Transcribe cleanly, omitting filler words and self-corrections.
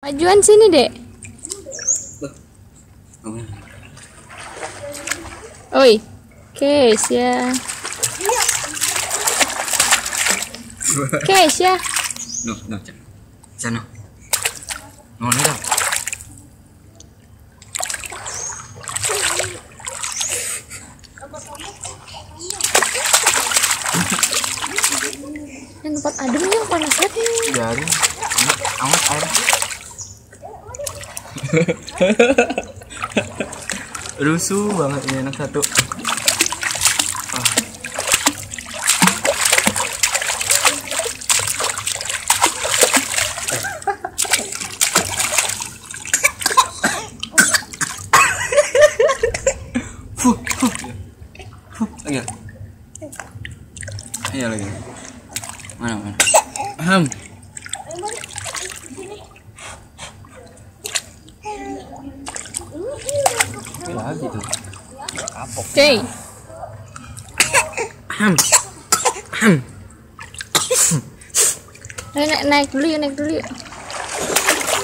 Majuan sini, Dek. Oi. Keisha. Keisha. No, sana. No, no. Yang tempat ademnya panas banget nih. Biarin. Amat air. Rusuh banget ini anak satu. Lagi. Iya lagi. Mana? Lagi tuh. Kapok. Oke. Naik dulu ya.